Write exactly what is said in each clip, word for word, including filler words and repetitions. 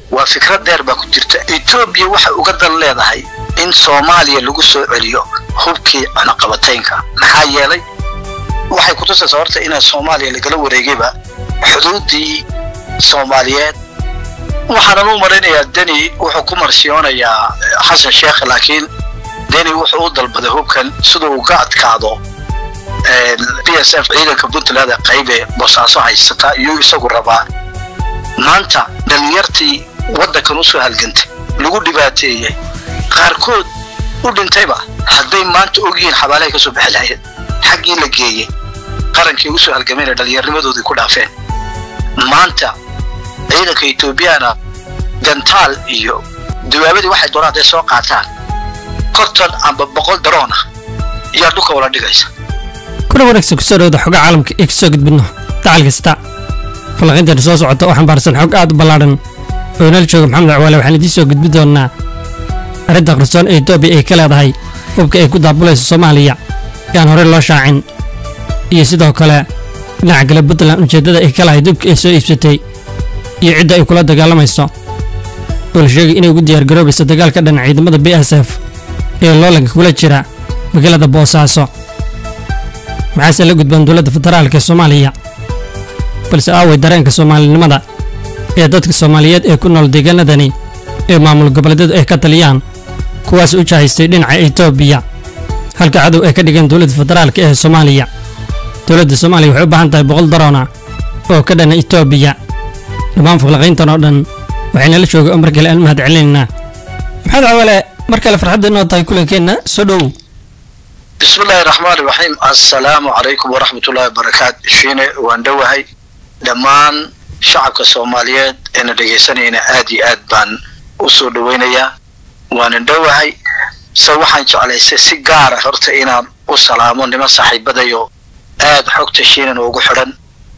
وفكرة دير باكو جرتا إثيوبيا waxa uga dal leedahay in Soomaaliya lagu soo celiyo hubkii ana qabateenka maxaa yeelay waxay ku tusaysaa horta in Soomaaliya laga wareegayba xuduudii Soomaaliyeed waxaan u marinayaa dani wuxuu ku marsiyonayaa Xasan Sheekh laakiin dani wuxuu u dalbaday hubkan sidoo uu ka adkaado ee P S F ciidanka Puntland qayb Boosaaso haysata iyo isagu rabaa maanta dhalinyartii waddanka u soo halgantay lagu dhibaateeyay qaarkood u dhintayba hadday maanta ogyiin xabaalay ka soo bixi lahayd xaqii la geeyay qarankii u soo halgameen dhalinyarnimadoodii ku dhaafeen maanta ciidanka Itoobiyaana gantaal iyo duwaabadii waxay doonaan soo qaataan konton amba boqol daroona iyo dhulka wala dhigaysa kuna wanaagsan ku soo dhawada xoga caalamka ee soo gudbino tacal kasta falaqinta soo socota waxaan baarsan xog aad u ballaaran oo nal jooga Maxamed Cawaale waxaan idin soo gudbin doonaa arinta qarsoon ee Itoobiya ay ka leedahay hubka ay ku daabulayso Soomaaliya yaan hore loo shaacin iyo sidoo kale dhinaca kale Puntland ujeedada ay ka lahayd hubka ay soo iibsatay iyo cidda ay kula dagaalamayso oo la sheegay inay ugu diyaar garoobayso dagaalka dhinaca ciidamada B S F ee loolanka kula jira magaalada Boosaaso maxaa la gudbaan dawladda federaalka Soomaaliya balse aaway dareenka Soomaalinimada ee dadka Soomaaliyeed ee ku nool deegaanadani ee maamul goboleedyada ay ka taliyaan kuwaas u jahaystay dhinaca Itoobiya halka cadow ay ka dhigeen dawladda federaalka ee Soomaaliya dawladda Soomaaliya waxay u baahan tahay boqol daroona oo ka dhan Itoobiya dhammaan falaqayntan oo dhan waxayna la joogay umar kale aan mahad celinayna maxamed Cawaale markale farxadda inoo tahay kulankeena soo dhow بسم الله الرحمن الرحيم السلام عليكم ورحمة الله وبركاته شيني واندوهي دمان شعبك الصوماليات إن دقيسانينا آدي آد بان أصول دوينيا واندوهي سوحان على سيجارة هرتئينا والسلامون لما صاحب بدأيو آد حكت شينا وقحرا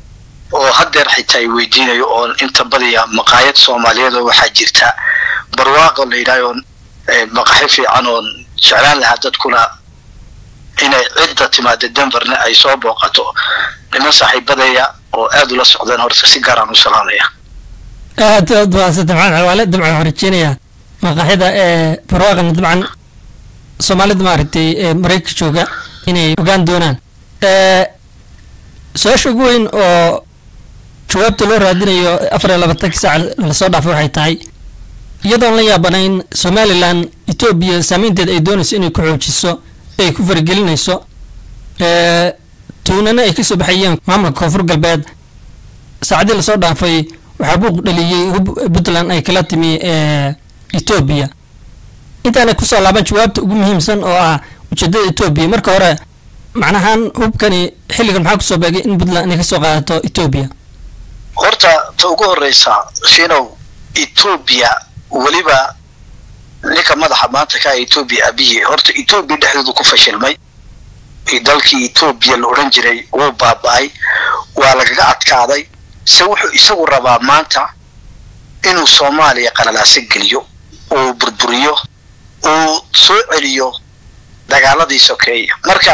وهدر حتى يويدينا يقول انت بدأيا مقايد صوماليات وحاجرتا برواقع اللي دايون مقاحفي عنون شعلان لها تدكونا inay cidda timaada Denverna ay soo booqato niman saaxiibadaya oo aad ula socdaan horta si gaar ah u salaamaya aad aad waa saddex Cawaale dabcan horjeynaya maqaxida ee barwaaqan dabcan Soomaalida maartay ee Mareykanka jooga inay ogaan doonaan ee soo shaqooyin oo jawaabta loo raadinayo afar iyo labaatan saac la soo dhaafay waxay tahay iyadoo la yaabanayn Somaliland Itoobiya saameynteeda ay doonayso inay ku xoojiso ay ku fargelinayso ee tuunana ay ka soo baxayeen maamulka koonfur galbeed saacadii la soo dhaafay waxa buuq dhaliyay Puntland ay kala timi ee Itoobiya intaana ku soo laaban jawaabta ugu muhiimsan oo ah ujeedada Itoobiya marka hore macnahan hubkani xilligan maxaa ku soo beegay in Puntland ay ka soo qaadato Itoobiya horta ta ugu horeysa shiinow Itoobiya waliba ninka madaxa maanta ka Itoobiya abiye horta Itoobiya dhexdeedu ku fashilmay dalkii Itoobiya la oran jiray oo baabay waa laga adkaaday se wuxuu isagu rabaa maanta inuu Soomaaliya qalalaas geliyo oo burburiyo oo soo celiyo dagaaladii sokeey marka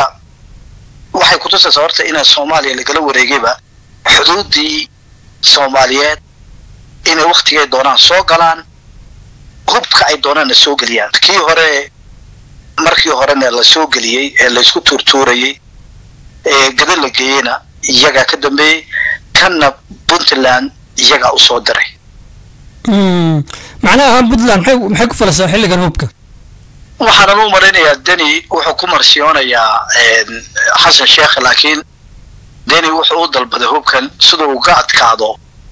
waxay ku tusaysaa horta in Soomaaliya laga wareegayba xuduudii Soomaaliyeed in waqtigeeda doonaan soo galaan hubka ay doonaan soo galiyaan kii hore markii horena la soo galiyay ee la isku turtuurayay ee gadal la geeyna iyaga ka dambeeyay kana Puntland iyaga u soo diray mm macnaha Puntland maxay maxay ku falasay xilligan hubka waxaan u marinayaa dani wuxuu ku marsiyonayaa Xasan Sheekh laakiin dani wuxuu u dalbaday hubkan sidoo uu ka adkaado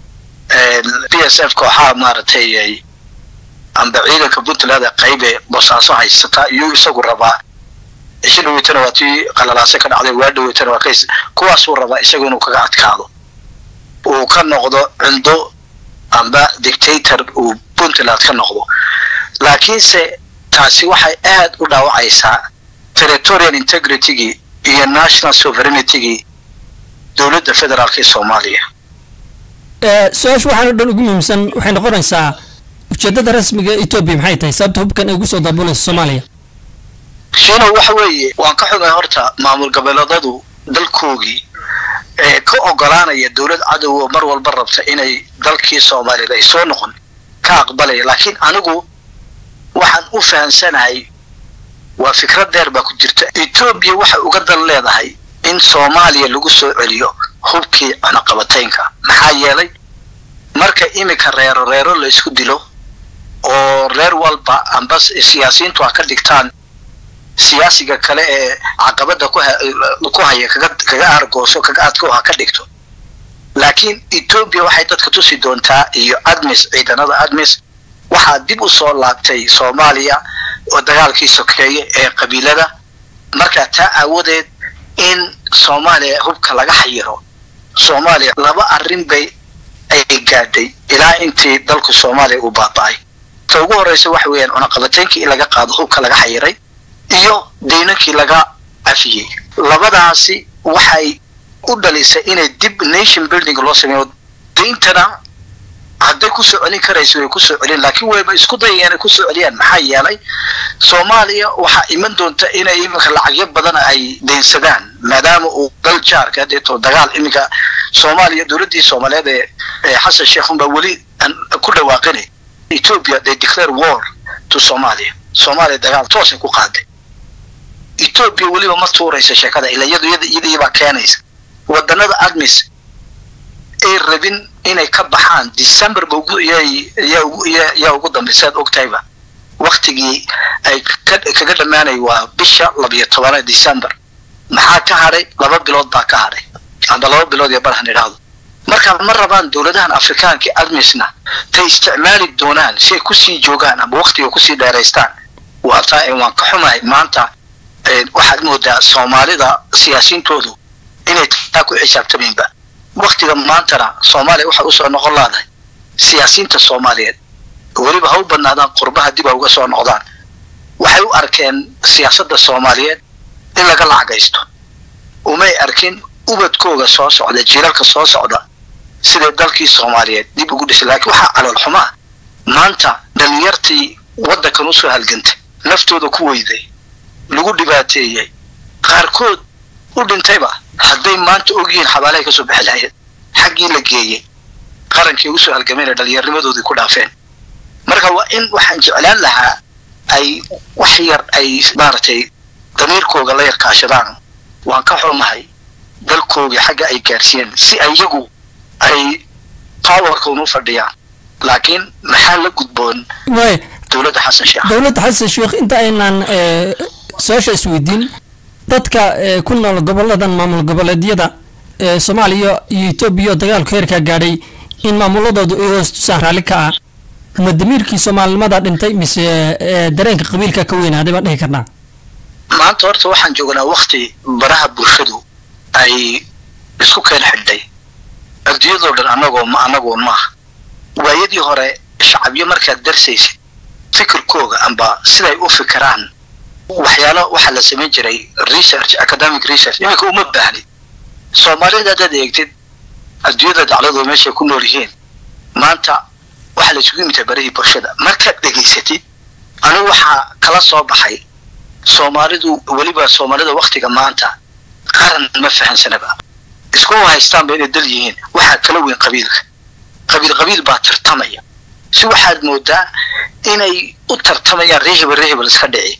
P S F kooxaha maartay amba ciidanka Puntland qayb Boosaaso haysata iyo isagu rabaa isla weytana waati qalalaasay ka dhacday waa dhaweytana waa kays kuwaas uu rabaa isagu inuu kaga adkaado oo ka noqdo cindo amba dictator uu Puntland ka noqdo laakiin se taasi waxay aad u dhaawacaysaa territorial integrity iyo national sovereignty dawladda federaalka Soomaaliya ee soo waxaan dhan ugu muhiimsan waxay noqonaysaa ujeedada rasmiga Itoobiya maxay tahay sababta hubkan ay ugu soo daabulayso Soomaaliya shino waxa weeye waan ka xogay horta maamul goboleedyadu dalkoogii ee ka ogolaanaya dawlad cadow mar walba rabta inay dalkii Soomaaliya ay soo noqon كأقبله لكن أنا جو waxaan u fahansanahay waa fikrad dheer ba ku jirta Ethiopia waxa uga dal leedahay in Soomaaliya lagu soo celiyo hubkii cunaqabataynka maxaa yeelay marka imika reero reero la isku dilo oo reer walba ambas siyaasiyiintu ka dhigtaan siyaasiga kale ee caqabada ku ku haya kaga kaga argooso kaga adko ka dhigto laakiin Ethiopia waxay dadka tusi doontaa iyo admis ciidanada admis waxa dib u soo laabtay Soomaaliya oo dagaalkii sokeeye ee qabiilada marka taa awoodeed in Soomaaliya hubka laga xayiro Soomaaliya laba arrin bay ay gaadhay ilaa intii dalku Soomaaliya u baabay ta ugu horeysa wax weeyaan cunaqabataynka in laga qaado hubka laga xayiray iyo deynankii laga afiyay labadaasi waxay u dhalisay inay dib nation building loo sameeyo deyntana hadday ku soo celin karayso way ku soo celin laakiin way isku dayayaan ku soo celiyaan maxaa yeelay Soomaaliya waxa iman doonta inay imika lacag badan ay deensadaan maadaama uu dal jaarka deeto dagaal imika Soomaaliya dawladii Soomaaliyeed ee Xasan Sheekh Umba wali ku dhawaaqay Ethiopia they declare war to Somalia Soomaaliya dagaal toos ku qaaday Ethiopia wali ma tuuraysa sheekada ilaa iyadu iyadii ba keenaysa wadanada admis ay rabin inay ka baxaan December buu yay ya ugu dambeysay October waqtigii ay kaga dhamaanay waa bisha laba iyo toban December maxaa ka haray laba bilood baa ka haray amba laba bilood iyo barahan iraado marka ma rabaan dawladahan Afrikaanka admisna tay isticmaali doonaan si ku sii joogaan amba waqtiga ku sii dheereystaan waa taa in waan ka xumahay maanta waxaad moodaa Soomaalida siyaasiyiintoodu inay taa ku xisaabtamayba waqtiga maantana Soomaaliya waxa uu soo noqon lahayd siyaasiyiinta Soomaaliyeed waliba hawl badnaadaan qurbaha dib uga soo noqdaan waxay u arkeen siyaasadda Soomaaliyeed in laga lacagaysto umay arkin ubadkooda soo socda jiilalka soo socda sida dalkii Soomaaliyeed dib ugu dhisay laakiin waxa calool xumaa maanta dhalinyartii wadankan u soo halgantay naftooda ku weyday lagu dhibaateeyay qaarkood u dhintayba hadday maanta ogyiin xabaalay ka soo bixi lahayd xaqii la geeyay qarankii ugu soo halgameen dhalinyarnimadoodii ku dhaafeen marka waa in waxaan jeclaan lahaa ay wax yar ay maartay damiirkooda la yarkaashadaan waan ka xumahay dalkooda xagga ay gaarsiin si ayagu ay powerka u fadhiyaan laakiin maxaa la gudboon way dawladda Xasan Sheekh dawladda Xasan Sheekh inta aynaan soo sheesweydiin dadka ku nool goboladan maamul goboleedyada Soomaaliya iyo Itoobiya dagaalka heerka gaadhay in maamuladoodu ay hoos saaraali ka ah madamirkii Soomaalnimada dhintay mise dareenka qabiilka ka weynaaday baan dhihi karnaa maanta horta waxaan joognaa waqti baraha bulshadu ay isku keen xidhay adduunyada dhan anagoo ma anagoo ma waayadii hore shacabyo marka darsaysay fikirkooda amba siday u fikiraan waxyaalo waxa la sameyn jiray research academic research imika uma baahni Soomaalida dad eegtid adduunyada dacladu meesha ku nool yihiin maanta waxa la isugu yimid baraha bulshada marka dhageysatid aniga waxa kala soo baxay Soomaalidu waliba Soomaalida waqtiga maanta qaran ma fahansanaba isku haystaan bay dal yihiin waxa kala weyn qabiilka qabiil qabiil baa tartamaya si waxaad moodaa inay u tartamayaan reehib reehib iska dhici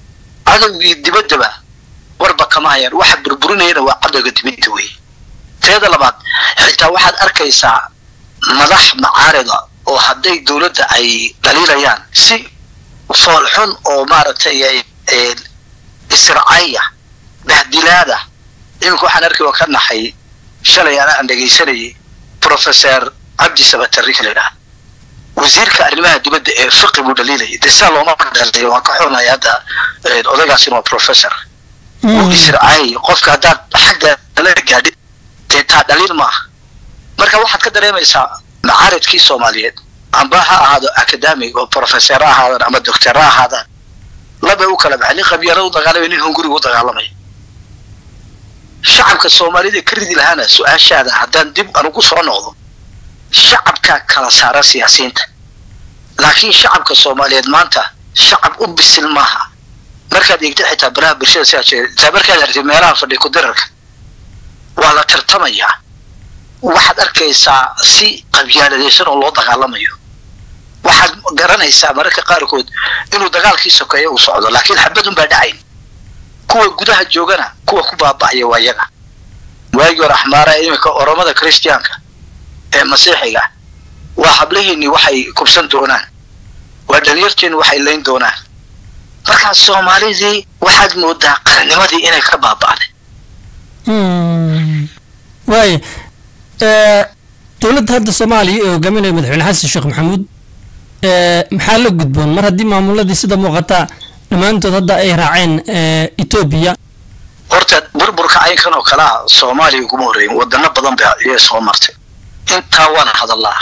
adagii dibadaba warba kama hayaan waxa burburinayna waa cadaga dibadda way teeda labaad xitaa waxaad arkaysaa madax macaarida oo hadday dawladda ay dhaliilayaan si foolxun oo maaragtay ee israaciya bahdilaada imku waxaan arkay oo ka naxay shalay aan dhageysanay professor Abdi Sabatari kaleena wasiirka arrimaha dibadda ee fiqh buu dhaliilay disa looma dhaliilay waa ka xunay hada odagaasi waa professor oo israaciya qofka hada xagga la gaadhay taa dhaliil ma marka waxaad ka dareemaysaa macaaridkii Soomaaliyeed amba ha ahaado academic oo professor ahaado ama doctor ahaado laba u kala baxay qabyaro dagaalamay nin hunguriga u dagaalamay shacabka Soomaalida kiridi lahana su'aashaada haddaan dib anigu soo noqdo shacabka kala saara siyaasiyiinta laakiin shacabka Soomaaliyeed maanta shacab u bisil maaha marka deegta xitaa baraha bulshada siyaasiyiinta marka la arko meelaha fadhi ku dirarka waa la tartamaya waxaad arkaysaa si qabyaaladeysan oo loo dagaalamayo waxaad garanaysaa mararka qaarkood inuu dagaalkii sokeeyo uu socdo laakiin xabadun baa dhacayn kuwa gudaha joogana kuwa ku baaba'aya waa iyaga waagii hore axmaara imika oromada kristiyaanka ee masiixiga waa hablaheennii waxay kubsan doonaan waa dhalinyarteenu waxay layn doonaan markaa soomaalidii waxaad moodaa qarnimadii inay ka baaba'day waay dowladda hadda soomaaliya ee hogaaminaya madaxweyne xasan sheekh maxamuud maxaa la gudboon mar haddii maamuladii sida muuqata dhammaantood hadda ay raaceen etoobiya horta burburka caynkan oo kale ah soomaaliya uguma horreyn wadano badan baa iyay soo martay intaa waan hadallaa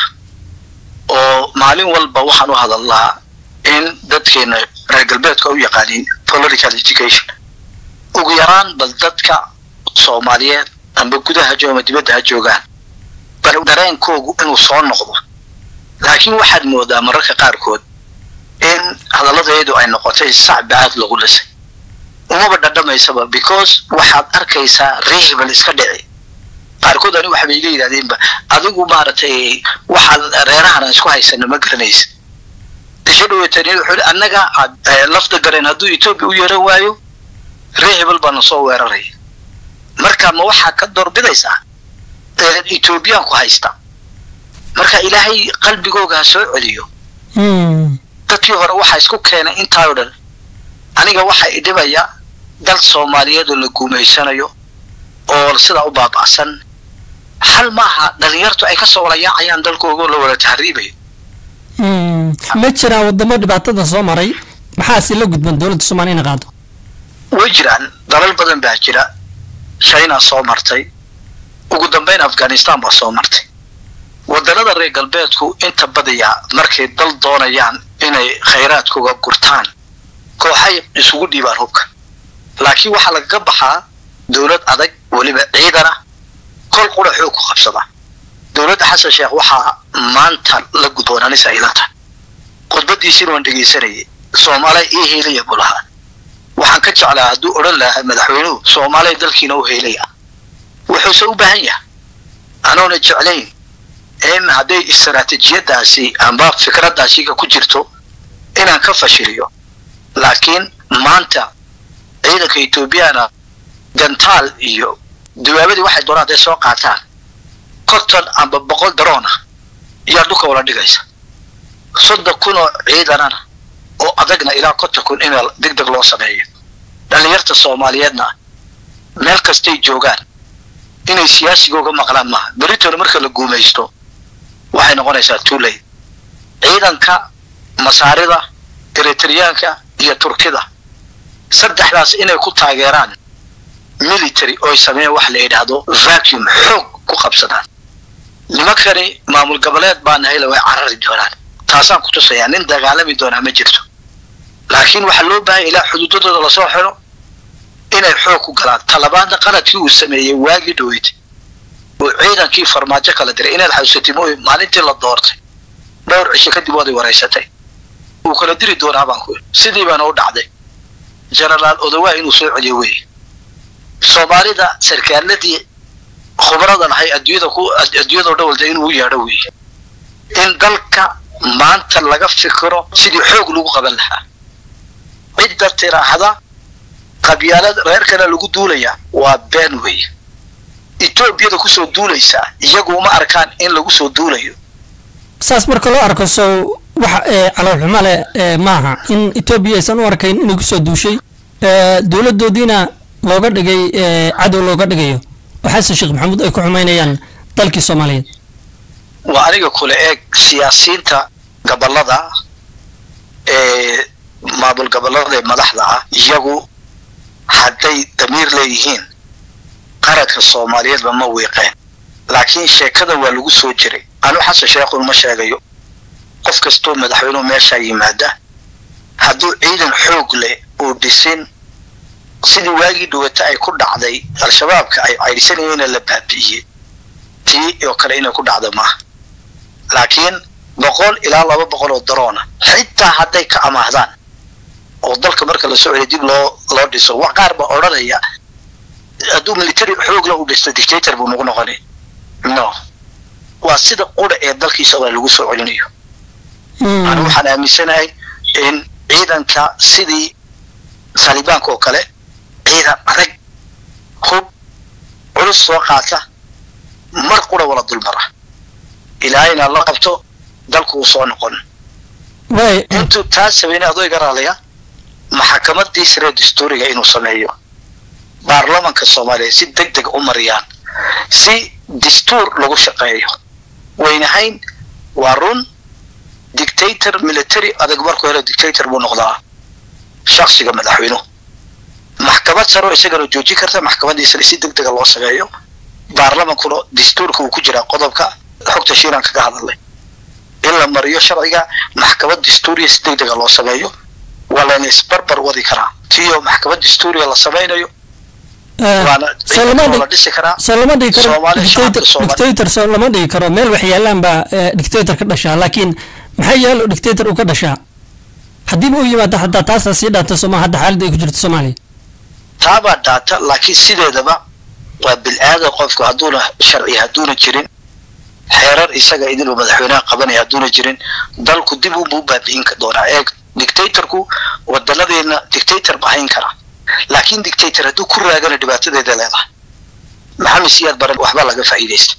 oo maalin walba waxaan u hadallaa in dadkeena reer galbeedka u yaqaaniin political education ugu yaraan bal dadka soomaaliyeed amba gudaha jooga dibadda ha joogaan bal dareenkoogu inuu soo noqdo laakiin waxaad moodaa mararka qaarkood in hadalladeedu ay noqotay sacbi aad lagu dhisay umaba dhadhamaysaba because waxaad arkaysaa reehbal iska dhici qaarkood ani waxbay iga yidhahdeenba adigu maaragtay waxaad reerahan isku haysana ma garanaysa isha dhaweetani wuxuu annaga lafta gareen hadduu etoobiya u yeeran waayo reehbal baana soo weeraray marka ma waxaa ka doorbidaysaa etoobiyaan ku haysta marka ilaahay qalbigooga ha soo celiyo dadkii hore waxaa isku keenay intaa oo dhan aniga waxaa idhibaya dal soomaaliyeed oo la guumaysanayo oo sidaa u baaba'san hal maaha dhalinyartu ay ka soo wala yaacayaan dalkooga oo la wada tahriibayo ma jiraan wadamo dhibaatada soo maray maxaase la gudban dowladda soomaaliya inay qaado way jiraan dalal badan baa jira china soo martay ugu dambeyn afghanistan baa soo martay waddanada reer galbeedku inta badiyaa markay dal doonayaan inay khayraadkooga gurtaan kooxay isugu dhiibaan hubka laakiin waxaa lagaga baxaa dowlad adag weliba ciidana kol qura xoog ku qabsada dowladda xasan sheekh waxaa maanta la gudboonanisa ilata khudbadiisina waan dhegaysanayay soomaaliya ii heelaya buu lahaa waxaan ka jeclaa hadduu odhan lahaa madaxweynuhu soomaaliya dalkiina u heelaya wuxuuse u baahan yahay anoona jeclayn in hadday istaraatiijiyadaasi amba fikraddaasiga ku jirto inaan ka fashiliyo laakiin maanta ciidanka etoobiyana gantaal iyo dawaabadii waxay doonaan hadday soo qaataan konton amba boqol daroon ah ayaa dhulka wala dhigaysa soddon kun oo ciidanana oo adagna ilaa konton kun in deg deg loo sameeyo dhalinyarta soomaaliyeedna meel kastay joogaan inay siyaasigooga maqlaan maaha beritona marka la guumaysto waxay noqonaysaa tuulay ciidanka masaarida eritreyaanka iyo turkida saddexdaas inay ku taageeraan military oo ay sameeyaan wax la yidhaahdo vacuum xoog ku qabsadaan nimankani maamul goboleed baa nahayla way carari doonaan taasaan ku tusayaa nin dagaalami doonaa ma jirto laakiin waxaa loo baahan ilaa xuduudadooda lasoo xiro inay xoog ku galaan talabaadna qaladkii uu sameeyey waagii dhaweyd oo ciidankii farmaajo kala diray inaad xasuusatay mooy maalintii la doortay dhowr cisho kadib waday wareysatay uu kala diri doonaa baan ku sidii baana u dhacday jenaraal odawaa inuu soo celiyo wey soomaalida sarkaaladii khubarada lahay adduunyada ku adduunyada dhawalda inuu yeedho wey in dalka maanta laga fikiro sidii xoog lagu qaban lahaa cidda tiraahda qabyaalad reerkana lagu duulaya waa been wey etoobiyada kusoo duulaysaa iyagu uma arkaan in lagu soo duulayo saas marka loo arko soo waxa caloolxumo leh maaha in etoobiya aysan u arkayn inay kusoo duushay dowladdoodiina looga dhigay cadow looga dhigayo oo xasan sheekh maxamuud ay ku xumaynayaan dalkii soomaaliyeed waa aniga kule eeg siyaasiyiinta gobolada ee maamul gobolada ee madaxda ah iyagu hadday damiir leeyihiin qaradka soomaaliyeedba ma wiiqeen laakiin sheekada waa lagu soo jiray anu xasan sheekh uma sheegayo qof kastoo madaxweynuhu meesha yimaada hadduu ciidan xoog leh uu dhisin sidii waagii dhawata ay ku dhacday al-shabaabka ay caydhisanayeen la baabi'iyey tii oo kale inay ku dhacdo maaha laakiin boqol ilaa laba boqol oo daroona xitaa hadday ka amaahdaan oo dalka marka la soo celiyo dib loo loo dhiso wax qaar ba odhanaya hadduu military xoog la u dhisto dictator buu nagu noqonay no waa sida qura ee dalkiisa waa lagu soo celinayo أنا وحنا آمنسناhay in ciidanka sidii Talibanka oo kale ciidan adag hub culus soo qaata mar qura wala dulmara ilaahayna la qabto dalku soo noqon way intuu taas sameeyay adoo garaalaya maxkamadii sare dastuuriga inuu sameeyo baarlamaanka Soomaaliya si degdeg u mariyaan si dastuur lagu shaqeeyo waynahayn warun dictator military adag markuu helo dictator buu noqdaa shakhsiga madaxweynuhu maxkamad sare isagana jooji karta maxkamadii sare si degdeg loo sameeyo baarlamaankuna dastuurka uu ku jira qodobka xogta shiiranka ka hadlay in la mariyo sharciga maxkamad dastuuriga si degdeg loo sameeyo wala in isbarbar wadi kara tiyo maxkamad dastuuriga la sameeyo Solomon dictator Solomon karo meel wax yeelan ba dictator ka dhashaa laakiin maxay yeelo dictator uu ka dhashaa hadii uu yimaado hadda taas si dhaata Soomaaliya hadda xaalad ay ku jirto Soomaaliya taaba dhaata laakiin sideedaba waa bil aad qofku haduuna sharci haduuna jirin xeerar isaga idin madaxweynaha qabanaya haduuna jirin dalku dib u baabiin ka doona ee dictatorku wadanadeena dictator bahayn kara laakiin dictator haduu ku raagana dhibaatadeeda leedahay maxamed siyaad baran waxba laga faa'iideysto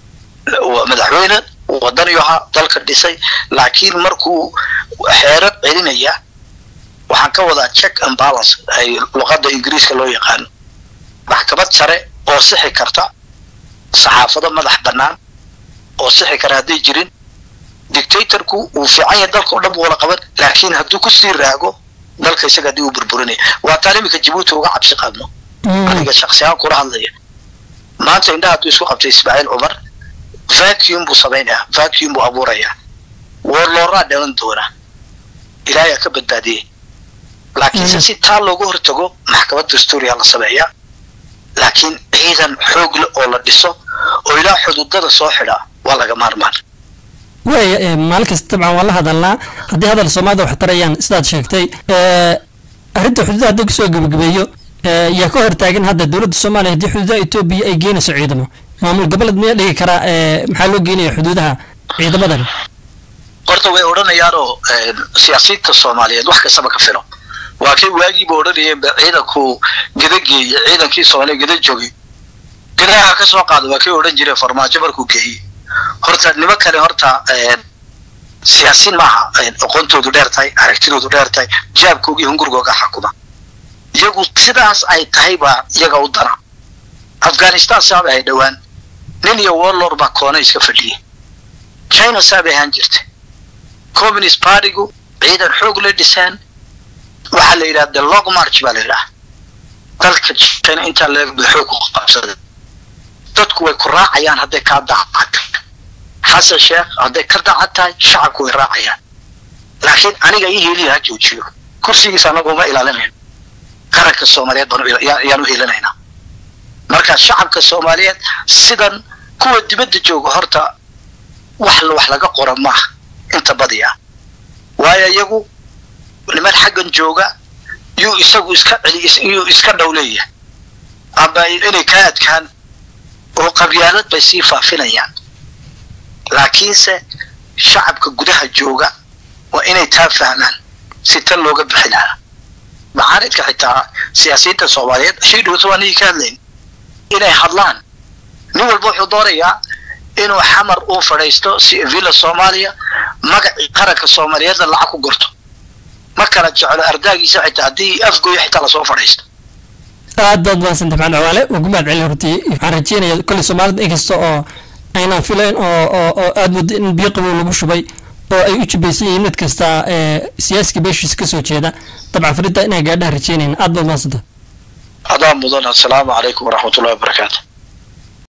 madaxweyne wadan yaha dalka dhisay laakiin markuu xeerar celinaya waxaan ka wadaa check and balance ay luqadda ingiriiska loo yaqaan maxkamad sare oo sixi karta saxaafada madax banaan oo sixi kara hadii jirin dictatorku uu fiican yahay dalka oo dhan wala qaban laakiin haduu ku sii raago dalka isaga dib u burburinay waa taariikhda Djibouti uga cabsi qabno aniga shakhsiyan ku hadlaya maanta indhaha uu isku qabtay Ismaaciil Umar vacuum buu sameynaa vacuum buu abuuraya warlora dhalan doona ilaahay ka badbaadiyay laakiin si taa loogu hortago maxkamad dastuuriga la sameeyo laakiin ciidan xoog leh oo la dhiso oo ilaa xuduudada soo xidha waa laga maarmaan way maalkas tabcan wala hadalna hadii hadal Soomaaliya wax tarayaan sidaad sheegtay ee arinta xuduudaha dad soo gabagabeeyo yaa ka hortaagan hadda dawladda Soomaaliya hadii xuduudaha Itoobiya ay geenayso ciidamo maamul goboled ma dhigi kara ee maxaa loo geenayaa xuduudaha ciidamadan horta way oranayaan oo siyaasada Soomaaliyeed wax ka sabab ka filo waa kii waajiib oranayeen ciidanku gadageey ciidankii Soomaaliya gada joogay gadaha ka soo qaado waa kii oran jiray farmaajo markuu geeyay horta nima kale horta siyaasin maaha aqoontoodu dheer tahay aragtidoodu dheer tahay jaabkooda iyo hungurgooda xukuma iyagu sidaas ay tahay ba iyaga u dana Afghanistan saab ay dhawaan nin iyo warlord ba koona iska fadhiyay China saab ay han jirtay Communist Party-gu ciidan xoog leh dhisaan waxa la yiraahdaa long march baa la yiraahdaa dalka China inta la xoog ku qabsaday dadku way ku raacayaan haday ka dacad Xasan Sheekh haday ka dacad shacabku way raacayaan laakiin aniga ii heliya joojiyo kursigiisa anagu ma ilaalinayno qaranka Soomaaliyeed baan yaanu helanayna marka shacabka Soomaaliyeed sidan kuwa dibadda jooga horta wax wax laga qoran ma inta badiya waayo iyagu liman xaggan jooga yu isagu iska celiyo iska dhawleeya aba inay ka adkaan oo qabyaalad bay sii faafinayaan laakiinse shacabka gudaha jooga waa inay taa fahmaan si tan looga bixinaa macaaridka xitaa siyaasiyinta Soomaaliyeed xidhooda waa inay ka hadleen inay hadlaan nin walba wuxuu doonayaa inuu xamar uu fadhiisto si villa Soomaaliya magac qaranka Soomaaliyeed lacag ku gorto ma kala jecel ardaagiisa xitaa hadii afgooy xitaa la soo fadhiisto aad dad baan sanad macna wale ugu maad celin hortii waxaan rajeenayaa kulli Soomaalida inkasta oo ayna filayn oo oo aad mud in biyo qabow lagu shubay oo ay u jibaysay mid kasta ee siyaasiga beeshiis ka soo jeeda tabcan farida inay gaadhaan rajeenayna aad baan maasada adaa mudan assalaamu alaykum wa rahmatullahi wa barakatuh